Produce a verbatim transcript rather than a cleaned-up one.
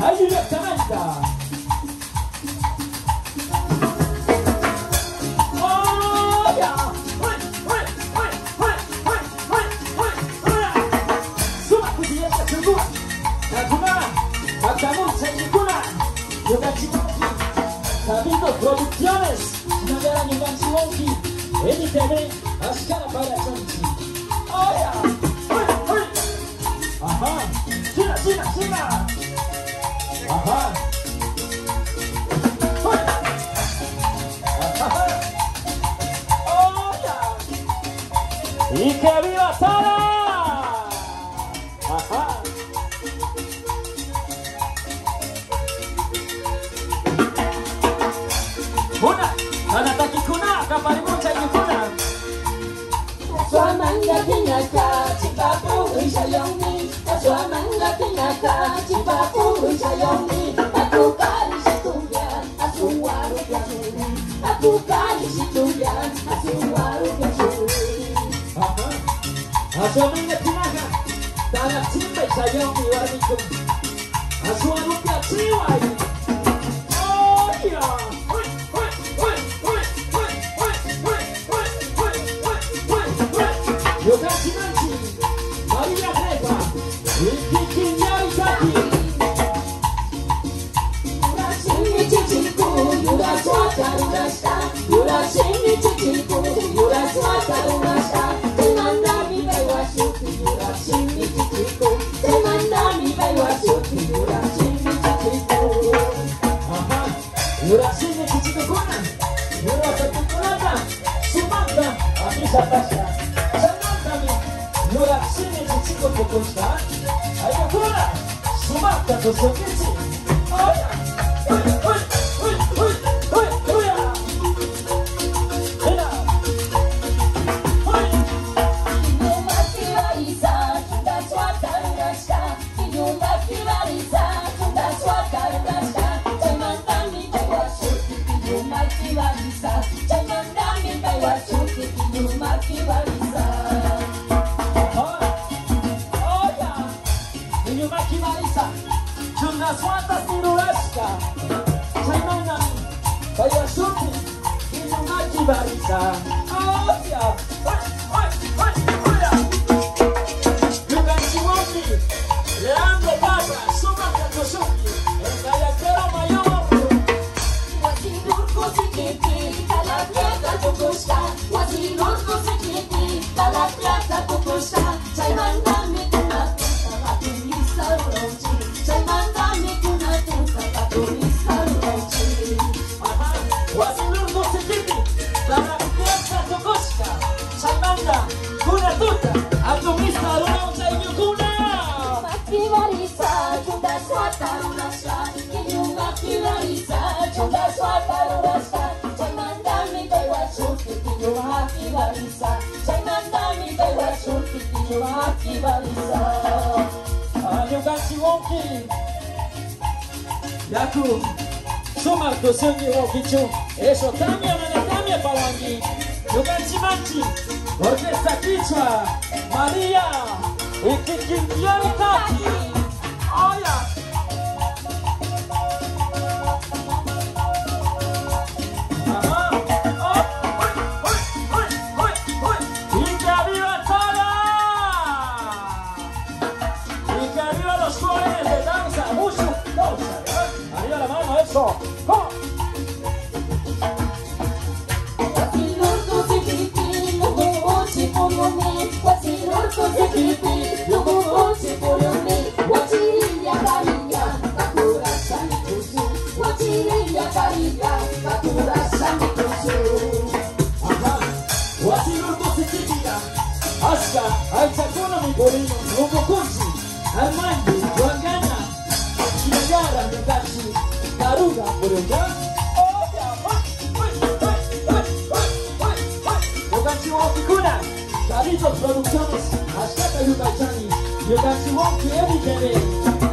ahí directamente. ¡Oh, ya! ¡Uy, uy, uy, uy, uy, uy, uy, uy! ¡Suma kujieta segura! ¡Kakuna! ¡Kakamucha y Nikuna! ¡Yogachiwonki! ¡Cabido Producciones! ¡Nagara Yogachiwonki! ¡Eni T V! ¡Ashkara para Chonchi! ¡Oh, ya! ¡Uy, uy! ¡Ajá! ¡China, china, china! ¡Ajá! ¡Uy! ¡Ajá! ¡Oh, ya! ¡Y que viva Sara! ¡Ajá! Kuna! Hanataki kuna! Kaparimucha y kuna! Suamanga tinaka, chipapu uishayoni. Suamanga tinaka, chipapu uishayoni. Aku kali situyan, aku waru biasuri. Aku kali situyan, aku waru biasuri. Aha. Suamanga tinaka, tanah cinta sayongi wariku. Suaru biasuri. Oh ya. Hui, hui, hui, hui, hui, hui, hui, hui, hui, hui, hui, hui. Yogachimanchi, Maria Grega, Ikiki Nyaritaki. Yurashimi chichiku, yuraswata urashita. Yurashimi chichiku, yuraswata urashita. Temandami baiwashuki, yurashimi chichiku. Temandami baiwashuki, yurashimi chichiku. Aha. Yurashimi chichiku kuna. Yurashimi kunata. Sumanda, Amisa Tasha. Sanandami. Yurashimi chichiku kukushita. Ayakura. Sumanda tosokichi. Oh ya. Hui, hui, hui, hui, hui, hui ya. Hena. Hui. Kinyumaki warisa, tunaswata urashita. Kinyumaki warisa, tunaswata urashita. Temandami baiwashuki, kinyumaki warisa. Temandami baiwashuki, kinyumaki warisa. Oh ya. Kinyumaki Marisa. Tunaswata Sirurashka. Chaimandami. Baiwashuki. Kinyumaki Marisa. Oh ya. Hui, hui, hui, hui ya. Yogachiwonki. Leandro Papa. Suma Kakosuki. El Kayakero Mayor. Wasilurko sikiti, kalapiata kukusta. Wasilurko sikiti, kalapiata kukusta. Chaimandami kunatusa, katumisa urochi. Chaimandami kunatusa, katumisa urochi. Aha. Wasilurko sikiti. Kalapiata Tokoshka. Chaimanda. Kuna tuta. Atumista Alonza Inyukuna. Kinyumaki warisa, tunaswata urashita. Kinyumaki warisa, tunaswata urashita. Chaimandami baiwashuki, kinyumaki warisa. Chaimandami baiwashuki, kinyumaki warisa. Yogachiwonki. Yaku. Suma Kosungi Wokichu. Eso tamia manatamia pawangi. Yogachimanchi. Orquesta Kichwa. Maria. Ikiki Nyaritaki. Oh ya. Aha. Oh. Hui, hui, hui, hui, hui. Y que viva Sara. Y que viva los jóvenes de danza. Mucho. Arriba la mano, eso. ¡Oh! Wasilurko sikiti, lugu uchi pulumi. Wasilurko sikiti, lugu uchi pulumi. Wachiria kariya, kakurasha mikusu. Wachiria kariya, kakurasha mikusu. Ajá. Wasilurko sikitira. Aska, Aichakuna Mipolino, Momokoshi, Armandi, Wangana, Kinagara, Mikashi, Karuga, Poroja. Oh, ya. Hui, hui, hui, hui, hui, hui, hui. Yogachiwonki kuna. Cabido Producciones. Ashkata Yugachani. Yogachiwonki Eni T V.